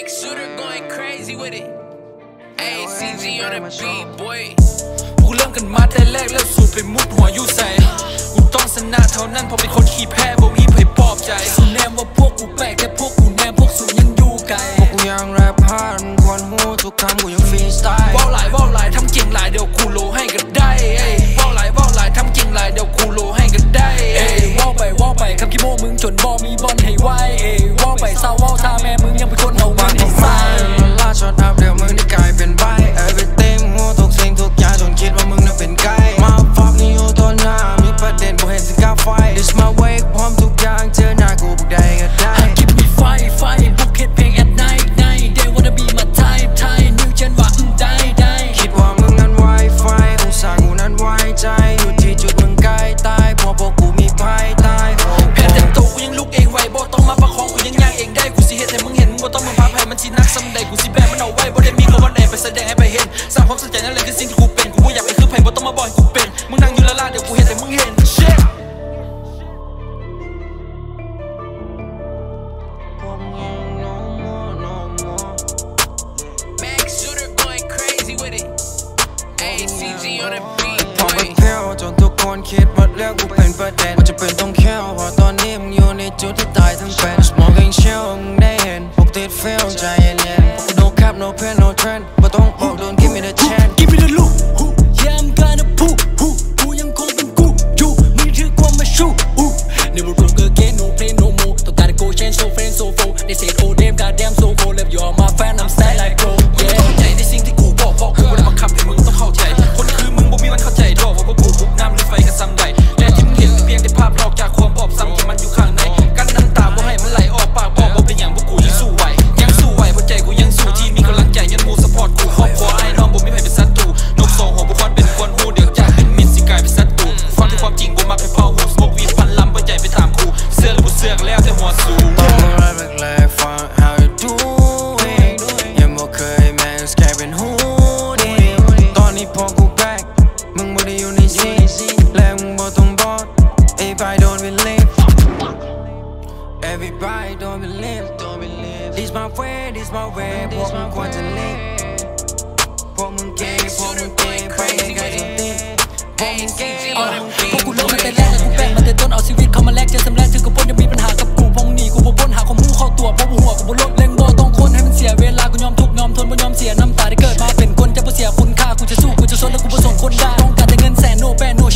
Max Shooter going crazy with it. ACG on the beat, boy. กูเริ่มกันมาแต่แรกแล้วสูบไปมุดหัวอยู่ใส่กูต้องชนะเท่านั้นเพราะเป็นคนขี้แพ้บ่มีไผปลอบใจสูแนมว่าพวกกูแปลกแต่พวกกูแนมพวกสูยังอยู่ไกลพวกกูยังแรปฮาร์ดควรหูทุกคำกูยังฟรีสไตล์ว่าวหลายทำเก่งหลายเดี๋ยวกูโลให้กันได้ว่าวหลายทำเก่งหลายเดี๋ยวกูโลให้กันได้ว่าวไปคำขี้โม้มึงจนบ่มีบอลให้ไหวว่าวไปเศร้าว่าวซาแม่มึงยังเป็นคนเอาบ้านให้ใส่ล่าช็อตอัพเดี๋ยวมึงได้กลายเป็นใบ Everything หัวทุกสิ่งทุกอย่างจนคิดว่ามึงนั้นเป็นไก่มาฟักนี่อยู่ต้นน้ำมีประเด็นกูเห็นสิกล้าไฟ This my way พร้อมทุกอย่างเจอหน้ากูบุกได้ก็ได้ Keep me fight บุกเฮ็ดเพลง at night They wanna be my type New gen ว่าได้คิดว่ามึงนั้นไวไฟอุตส่าห์กูนั้นไว้ใจอยู่ที่จุดมึงใกล้ตายพวกกูมีไพ่ตายแพ้แต่โตกูยังลุกเองไหวบ่ต้องมาประคองกูยังย่างเองได้กูสิเฮ็ดให้มึงเห็นมึงบ่ต้องมาพาไพ่มันสินักสำใดกูสิแบมันเอาไว้บ่ได้มีคำว่าไหนไปแสดงให้ไปเห็นสร้างความสนใจนั่นแหละคือสิ่งที่กูเป็นกูบ่อยากเป็นคือไพ่บ่ต้องมาบอกให้กูเป็นมึงนั่งอยู่ละล่าเดี๋ยวกูเฮ็ดให้มึงเห็น Max Shooter going crazy with it. ACG on the beat, พอไปเที่ยวจนทุกคนคิดว่าเรื่องกูเป็นประเด็นมันจะเป็นต้องแค่เพราะตอนนี้มึงอยู่ในจุดที่ตายทั้งเป็น Smoking chill มึงได้เห็นพวกติดเฟลใจเย็นๆ No cap no pen no trend บ่ต้องบอกโดน give me the chance Give me the loot Yeah I'm gonna pull กูยังคงเป็นกูอยู่ไม่ถือความมาชู Never broke again no play no more ต้องการ go change so friend so full They say oh damn goddamn so cold Love you are my fan I'm style like bro มึงต้องเข้าใจในสิ่งที่กูบอกเพราะกูไม่ได้บังคับให้มึงต้องเข้าใจคนคือมึงบ่มีวันเข้าใจดอกว่าพวกกูบุกน้ำหรือไฟกันซ้ำใดแต่ที่มึงเห็นเพียงแต่ภาพหลอกจากความบอบซ้ำที่มันอยู่ข้างในกันน้ำตาบ่ให้มันไหลออกปากบอกบ่เป็นอย่างพวกกูยังสู้ไหวเพราะใจกูยังสู้ที่มีกำลังใจยันมูสปอร์ตกูครอบครัวไอ้น้องบ่มีใครเป็นศัตรูนกสองหัวบุคคลเป็นคนหูเดี๋ยวจากเป็นมิตรสิกลายเป็นศัตรูฟังที่ความจริงบ่มักให้พอหูสโมกวีดพันลำบ่ใจไปตามกูเสื้อหรือบ่เสื้อแล้วแต่หัวสูงต้องมาแรกแรกฟัง how you doing ยังบ่เคยแม่งแค่เป็นหูดีตอนนี้พอกูแบกมึงบ่ได้อยู่ในซีและมึงบ่ต้องบอก Everybody don't believe Everybody don't believe This my way This my way พวกมึงควรจะเล่นพวกมึงเก่งพวกมึงเก่งไปไกลจนติดพวกมึงเก่งพวกกูเริ่มมาแต่แรกและกูแป้งมาแต่ต้นเอาชีวิตเข้ามาแลกเจอสำแรกถึงกูพ้นยังมีปัญหากับกูพงหนีกูบ่พ้นหาความหูเข้าตัวเพราะหัวกูบ่ลดเล็งบ่ต้องคนให้มันเสียเวลากูยอมทุกยอมทนบ่ยอมเสียน้ำตาได้เกิดมาเป็นคนจะบ่เสียคุณค่ากูจะสู้กูจะชนแล้วกูบ่สนคนด่าต้องการแต่เงินแสนโนแปนโน